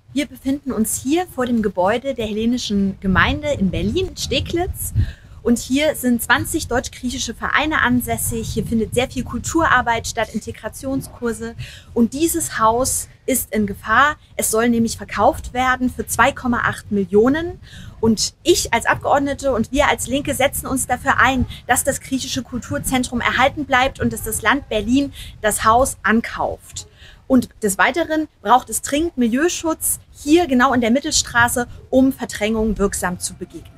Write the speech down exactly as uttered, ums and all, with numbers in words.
Wir befinden uns hier vor dem Gebäude der Hellenischen Gemeinde in Berlin, Steglitz. Und hier sind zwanzig deutsch-griechische Vereine ansässig. Hier findet sehr viel Kulturarbeit statt, Integrationskurse. Und dieses Haus ist in Gefahr. Es soll nämlich verkauft werden für zwei Komma acht Millionen. Und ich als Abgeordnete und wir als Linke setzen uns dafür ein, dass das griechische Kulturzentrum erhalten bleibt und dass das Land Berlin das Haus ankauft. Und des Weiteren braucht es dringend Milieuschutz hier genau in der Mittelstraße, um Verdrängung wirksam zu begegnen.